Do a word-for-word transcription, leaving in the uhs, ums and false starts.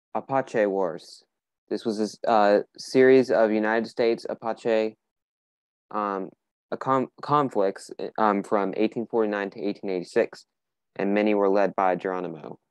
Apache Wars. This was a s- uh, series of United States Apache um, a com conflicts um, from eighteen forty-nine to eighteen eighty-six, and many were led by Geronimo.